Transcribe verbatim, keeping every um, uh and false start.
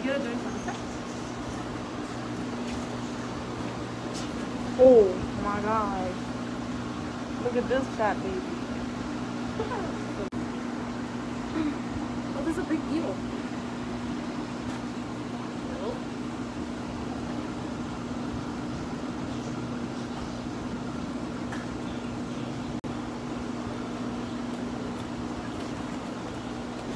You're doing something. Oh my god. Look at this fat baby.